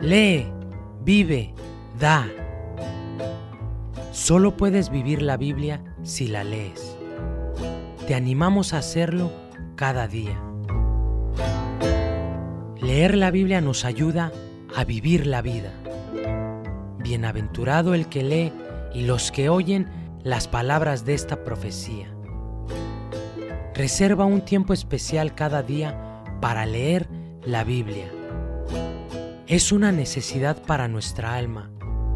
Lee, vive, da. Solo puedes vivir la Biblia si la lees. Te animamos a hacerlo cada día. Leer la Biblia nos ayuda a vivir la vida. Bienaventurado el que lee y los que oyen las palabras de esta profecía. Reserva un tiempo especial cada día para leer la Biblia. Es una necesidad para nuestra alma.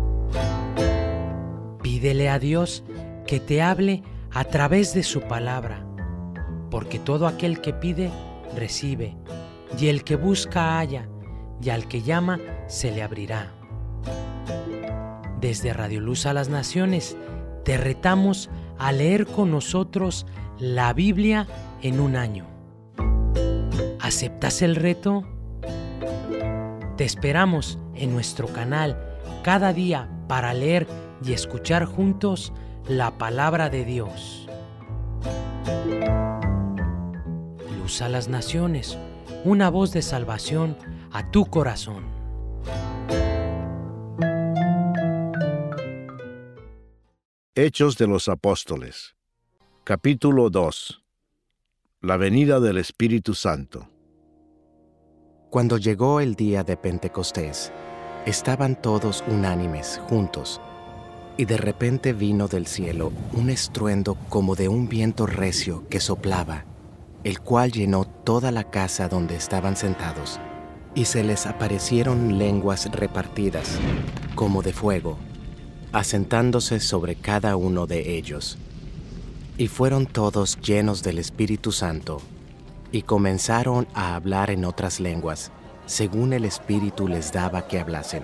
Pídele a Dios que te hable a través de su palabra, porque todo aquel que pide, recibe, y el que busca halla, y al que llama se le abrirá. Desde Radio Luz a las Naciones, te retamos a leer con nosotros la Biblia en un año. ¿Aceptas el reto? Te esperamos en nuestro canal cada día para leer y escuchar juntos la palabra de Dios. Luz a las Naciones, una voz de salvación a tu corazón. Hechos de los Apóstoles, capítulo 2. La venida del Espíritu Santo. Cuando llegó el día de Pentecostés, estaban todos unánimes juntos, y de repente vino del cielo un estruendo como de un viento recio que soplaba, el cual llenó toda la casa donde estaban sentados, y se les aparecieron lenguas repartidas, como de fuego, asentándose sobre cada uno de ellos. Y fueron todos llenos del Espíritu Santo, y comenzaron a hablar en otras lenguas, según el Espíritu les daba que hablasen.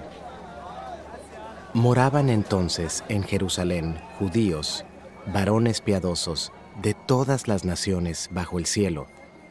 Moraban entonces en Jerusalén judíos, varones piadosos, de todas las naciones bajo el cielo.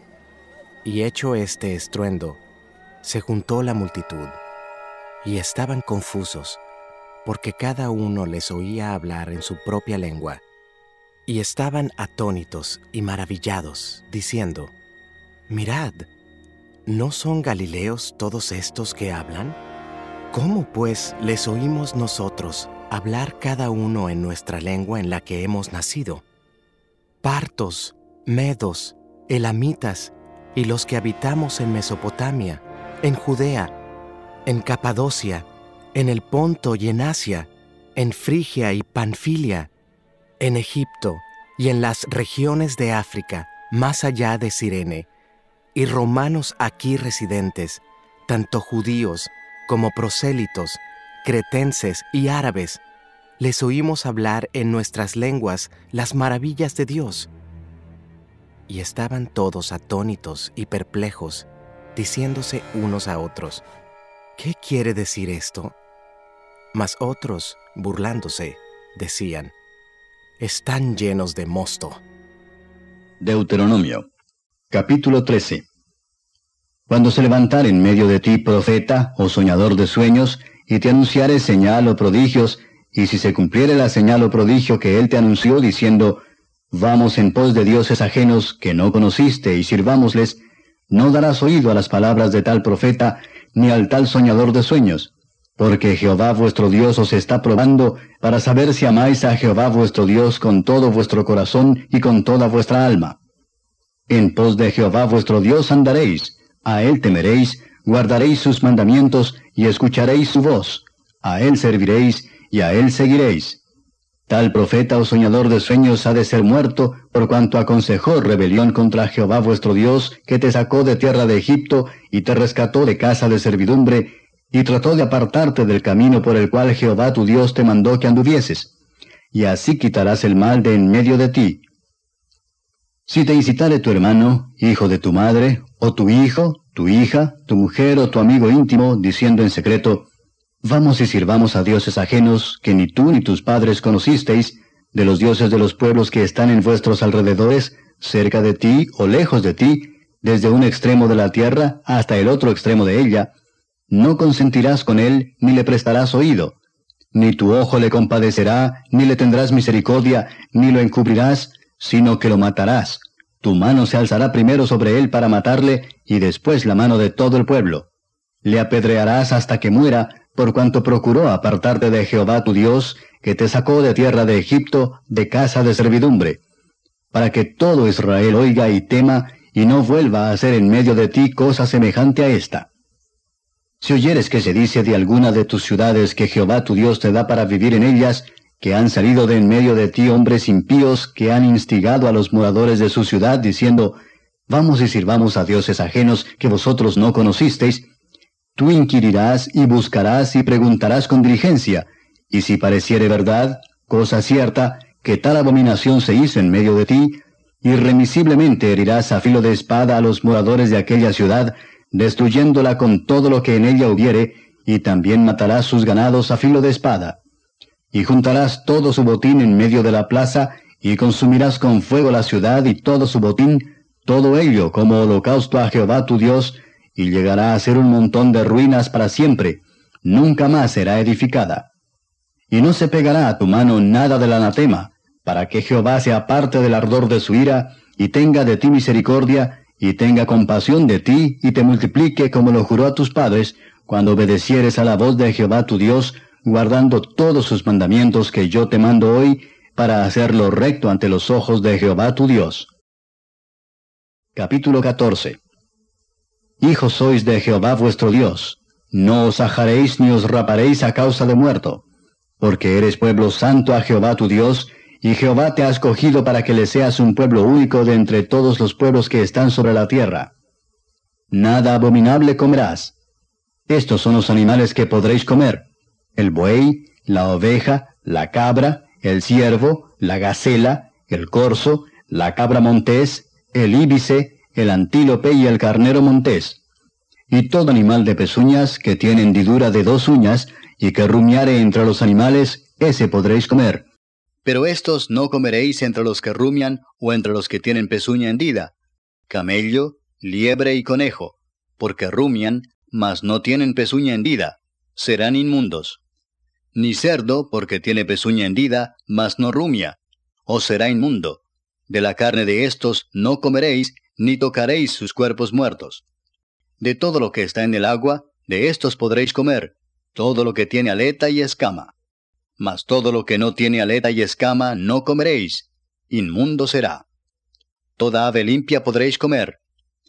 Y hecho este estruendo, se juntó la multitud, y estaban confusos, porque cada uno les oía hablar en su propia lengua, y estaban atónitos y maravillados, diciendo: Mirad, ¿no son galileos todos estos que hablan? ¿Cómo pues les oímos nosotros hablar cada uno en nuestra lengua en la que hemos nacido? Partos, medos, elamitas, y los que habitamos en Mesopotamia, en Judea, en Capadocia, en el Ponto y en Asia, en Frigia y Panfilia, en Egipto y en las regiones de África, más allá de Cirene, y romanos aquí residentes, tanto judíos como prosélitos, cretenses y árabes, les oímos hablar en nuestras lenguas las maravillas de Dios. Y estaban todos atónitos y perplejos, diciéndose unos a otros: ¿Qué quiere decir esto? Mas otros, burlándose, decían: Están llenos de mosto. Deuteronomio, capítulo 13. Cuando se levantare en medio de ti profeta o soñador de sueños, y te anunciare señal o prodigios, y si se cumpliere la señal o prodigio que él te anunció, diciendo: Vamos en pos de dioses ajenos que no conociste, y sirvámosles, no darás oído a las palabras de tal profeta, ni al tal soñador de sueños, porque Jehová vuestro Dios os está probando, para saber si amáis a Jehová vuestro Dios con todo vuestro corazón y con toda vuestra alma. En pos de Jehová vuestro Dios andaréis, a él temeréis, guardaréis sus mandamientos, y escucharéis su voz, a él serviréis, y a él seguiréis. Tal profeta o soñador de sueños ha de ser muerto, por cuanto aconsejó rebelión contra Jehová vuestro Dios, que te sacó de tierra de Egipto, y te rescató de casa de servidumbre, y trató de apartarte del camino por el cual Jehová tu Dios te mandó que anduvieses. Y así quitarás el mal de en medio de ti. Si te incitare tu hermano, hijo de tu madre, o tu hijo, tu hija, tu mujer o tu amigo íntimo, diciendo en secreto: Vamos y sirvamos a dioses ajenos, que ni tú ni tus padres conocisteis, de los dioses de los pueblos que están en vuestros alrededores, cerca de ti o lejos de ti, desde un extremo de la tierra hasta el otro extremo de ella, no consentirás con él, ni le prestarás oído. Ni tu ojo le compadecerá, ni le tendrás misericordia, ni lo encubrirás, sino que lo matarás. Tu mano se alzará primero sobre él para matarle, y después la mano de todo el pueblo. Le apedrearás hasta que muera, por cuanto procuró apartarte de Jehová tu Dios, que te sacó de tierra de Egipto, de casa de servidumbre, para que todo Israel oiga y tema, y no vuelva a hacer en medio de ti cosa semejante a esta. Si oyeres que se dice de alguna de tus ciudades que Jehová tu Dios te da para vivir en ellas, que han salido de en medio de ti hombres impíos que han instigado a los moradores de su ciudad, diciendo, vamos y sirvamos a dioses ajenos que vosotros no conocisteis, tú inquirirás y buscarás y preguntarás con diligencia, y si pareciere verdad, cosa cierta, que tal abominación se hizo en medio de ti, irremisiblemente herirás a filo de espada a los moradores de aquella ciudad, destruyéndola con todo lo que en ella hubiere, y también matarás sus ganados a filo de espada. Y juntarás todo su botín en medio de la plaza, y consumirás con fuego la ciudad y todo su botín, todo ello como holocausto a Jehová tu Dios, y llegará a ser un montón de ruinas para siempre, nunca más será edificada. Y no se pegará a tu mano nada del anatema, para que Jehová se aparte del ardor de su ira, y tenga de ti misericordia, y tenga compasión de ti, y te multiplique como lo juró a tus padres, cuando obedecieres a la voz de Jehová tu Dios, guardando todos sus mandamientos que yo te mando hoy, para hacerlo recto ante los ojos de Jehová tu Dios. Capítulo 14. Hijos sois de Jehová vuestro Dios, no os ajaréis ni os raparéis a causa de muerto, porque eres pueblo santo a Jehová tu Dios, y Jehová te ha escogido para que le seas un pueblo único de entre todos los pueblos que están sobre la tierra. Nada abominable comerás. Estos son los animales que podréis comer: el buey, la oveja, la cabra, el ciervo, la gacela, el corzo, la cabra montés, el íbice, el antílope y el carnero montés. Y todo animal de pezuñas que tiene hendidura de 2 uñas, y que rumiare entre los animales, ese podréis comer. Pero estos no comeréis entre los que rumian o entre los que tienen pezuña hendida: camello, liebre y conejo, porque rumian, mas no tienen pezuña hendida, serán inmundos. Ni cerdo, porque tiene pezuña hendida, mas no rumia, os será inmundo. De la carne de estos no comeréis, ni tocaréis sus cuerpos muertos. De todo lo que está en el agua, de estos podréis comer, todo lo que tiene aleta y escama. Mas todo lo que no tiene aleta y escama no comeréis, inmundo será. Toda ave limpia podréis comer.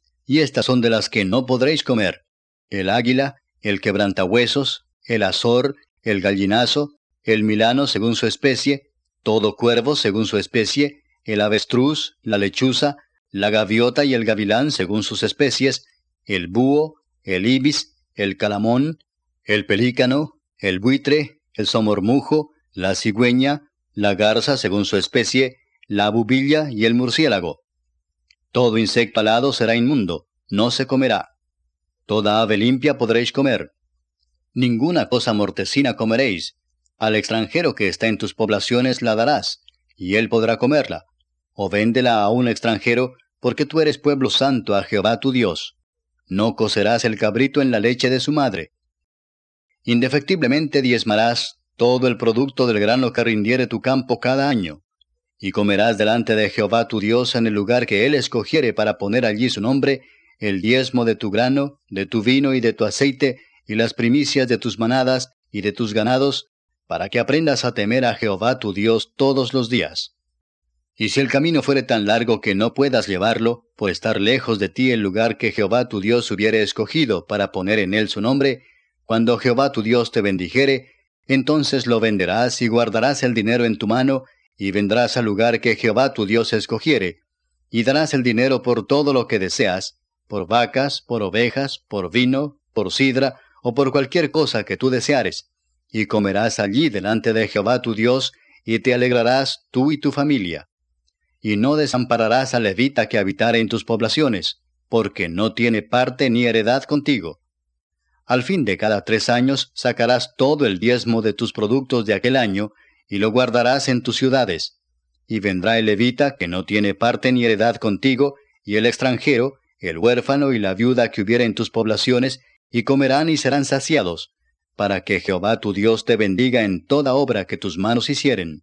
Y estas son de las que no podréis comer: el águila, el quebrantahuesos, el azor, el gallinazo, el milano según su especie, todo cuervo según su especie, el avestruz, la lechuza, la gaviota y el gavilán según sus especies, el búho, el ibis, el calamón, el pelícano, el buitre, el somormujo, la cigüeña, la garza según su especie, la bubilla y el murciélago. Todo insecto alado será inmundo, no se comerá. Toda ave limpia podréis comer. Ninguna cosa mortecina comeréis. Al extranjero que está en tus poblaciones la darás, y él podrá comerla. O véndela a un extranjero, porque tú eres pueblo santo a Jehová tu Dios. No cocerás el cabrito en la leche de su madre. Indefectiblemente diezmarás todo el producto del grano que rindiere tu campo cada año, y comerás delante de Jehová tu Dios en el lugar que él escogiere para poner allí su nombre, el diezmo de tu grano, de tu vino y de tu aceite, y las primicias de tus manadas y de tus ganados, para que aprendas a temer a Jehová tu Dios todos los días. Y si el camino fuere tan largo que no puedas llevarlo, por estar lejos de ti el lugar que Jehová tu Dios hubiere escogido para poner en él su nombre, cuando Jehová tu Dios te bendijere, entonces lo venderás y guardarás el dinero en tu mano, y vendrás al lugar que Jehová tu Dios escogiere, y darás el dinero por todo lo que deseas, por vacas, por ovejas, por vino, por sidra, o por cualquier cosa que tú deseares, y comerás allí delante de Jehová tu Dios, y te alegrarás tú y tu familia. Y no desampararás al levita que habitare en tus poblaciones, porque no tiene parte ni heredad contigo. Al fin de cada 3 años sacarás todo el diezmo de tus productos de aquel año, y lo guardarás en tus ciudades. Y vendrá el levita que no tiene parte ni heredad contigo, y el extranjero, el huérfano y la viuda que hubiera en tus poblaciones, y comerán y serán saciados, para que Jehová tu Dios te bendiga en toda obra que tus manos hicieren.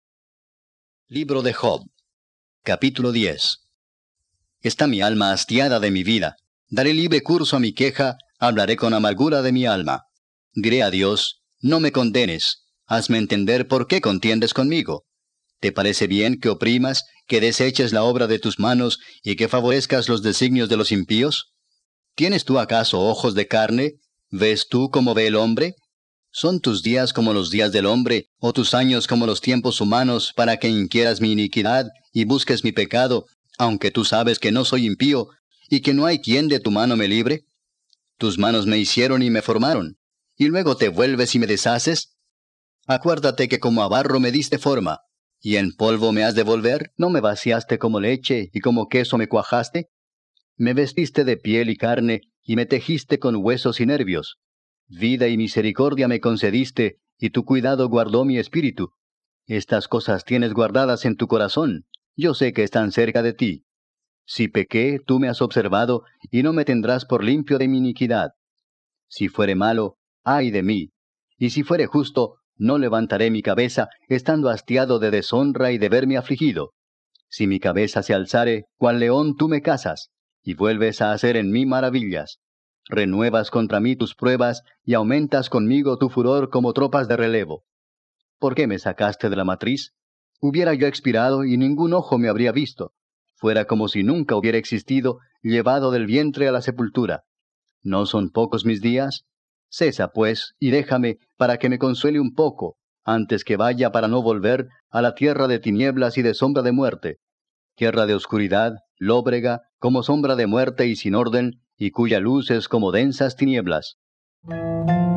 Libro de Job, capítulo 10. Está mi alma hastiada de mi vida. Daré libre curso a mi queja, Hablaré con amargura de mi alma. Diré a Dios, no me condenes, hazme entender por qué contiendes conmigo. ¿Te parece bien que oprimas, que deseches la obra de tus manos y que favorezcas los designios de los impíos? ¿Tienes tú acaso ojos de carne? ¿Ves tú como ve el hombre? ¿Son tus días como los días del hombre, o tus años como los tiempos humanos, para que inquieras mi iniquidad y busques mi pecado, aunque tú sabes que no soy impío, y que no hay quien de tu mano me libre? Tus manos me hicieron y me formaron, y luego te vuelves y me deshaces. Acuérdate que como a barro me diste forma, y en polvo me has de volver. ¿No me vaciaste como leche, y como queso me cuajaste? Me vestiste de piel y carne, y me tejiste con huesos y nervios. Vida y misericordia me concediste, y tu cuidado guardó mi espíritu. Estas cosas tienes guardadas en tu corazón, yo sé que están cerca de ti. Si pequé, tú me has observado, y no me tendrás por limpio de mi iniquidad. Si fuere malo, ay de mí, y si fuere justo, no levantaré mi cabeza, estando hastiado de deshonra y de verme afligido. Si mi cabeza se alzare, cual león tú me cazas, y vuelves a hacer en mí maravillas. Renuevas contra mí tus pruebas, y aumentas conmigo tu furor como tropas de relevo. ¿Por qué me sacaste de la matriz? Hubiera yo expirado, y ningún ojo me habría visto. Fuera como si nunca hubiera existido, llevado del vientre a la sepultura. ¿No son pocos mis días? Cesa, pues, y déjame, para que me consuele un poco, antes que vaya para no volver a la tierra de tinieblas y de sombra de muerte, tierra de oscuridad, lóbrega, como sombra de muerte y sin orden, y cuya luz es como densas tinieblas.